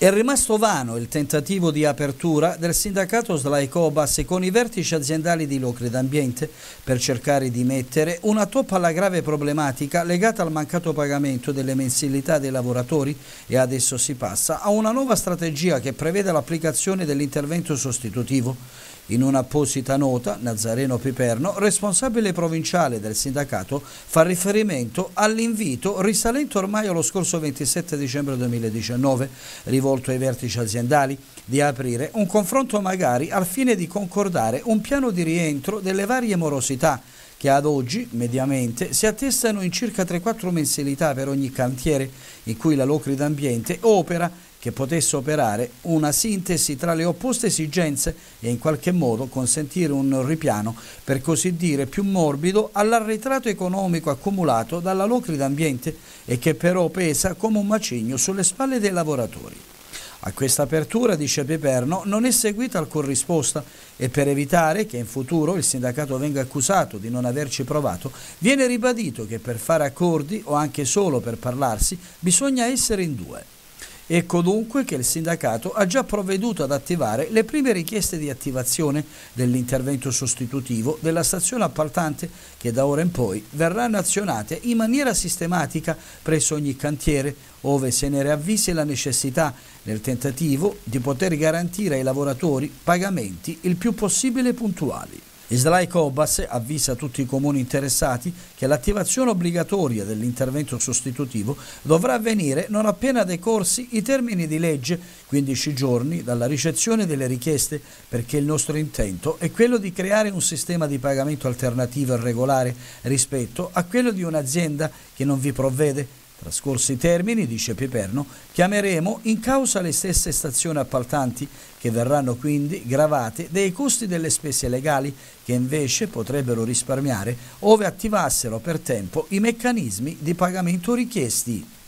È rimasto vano il tentativo di apertura del sindacato SLAI Cobas con i vertici aziendali di Locri Ambiente per cercare di mettere una toppa alla grave problematica legata al mancato pagamento delle mensilità dei lavoratori, e adesso si passa a una nuova strategia che prevede l'applicazione dell'intervento sostitutivo. In un'apposita nota, Nazareno Piperno, responsabile provinciale del sindacato, fa riferimento all'invito risalente ormai allo scorso 27 dicembre 2019, rivolto ai vertici aziendali, di aprire un confronto magari al fine di concordare un piano di rientro delle varie morosità che ad oggi, mediamente, si attestano in circa 3-4 mensilità per ogni cantiere in cui la Locri Ambiente opera, che potesse operare una sintesi tra le opposte esigenze e in qualche modo consentire un ripiano, per così dire, più morbido all'arretrato economico accumulato dalla Locri Ambiente e che però pesa come un macigno sulle spalle dei lavoratori. A questa apertura, dice Piperno, non è seguita alcun risposta e per evitare che in futuro il sindacato venga accusato di non averci provato, viene ribadito che per fare accordi o anche solo per parlarsi bisogna essere in due. Ecco dunque che il sindacato ha già provveduto ad attivare le prime richieste di attivazione dell'intervento sostitutivo della stazione appaltante, che da ora in poi verranno azionate in maniera sistematica presso ogni cantiere, ove se ne ravvisi la necessità, nel tentativo di poter garantire ai lavoratori pagamenti il più possibile puntuali. SLAI Cobas avvisa tutti i comuni interessati che l'attivazione obbligatoria dell'intervento sostitutivo dovrà avvenire non appena decorsi i termini di legge, 15 giorni dalla ricezione delle richieste, perché il nostro intento è quello di creare un sistema di pagamento alternativo e regolare rispetto a quello di un'azienda che non vi provvede. Trascorsi i termini, dice Piperno, chiameremo in causa le stesse stazioni appaltanti, che verranno quindi gravate dei costi delle spese legali che invece potrebbero risparmiare ove attivassero per tempo i meccanismi di pagamento richiesti.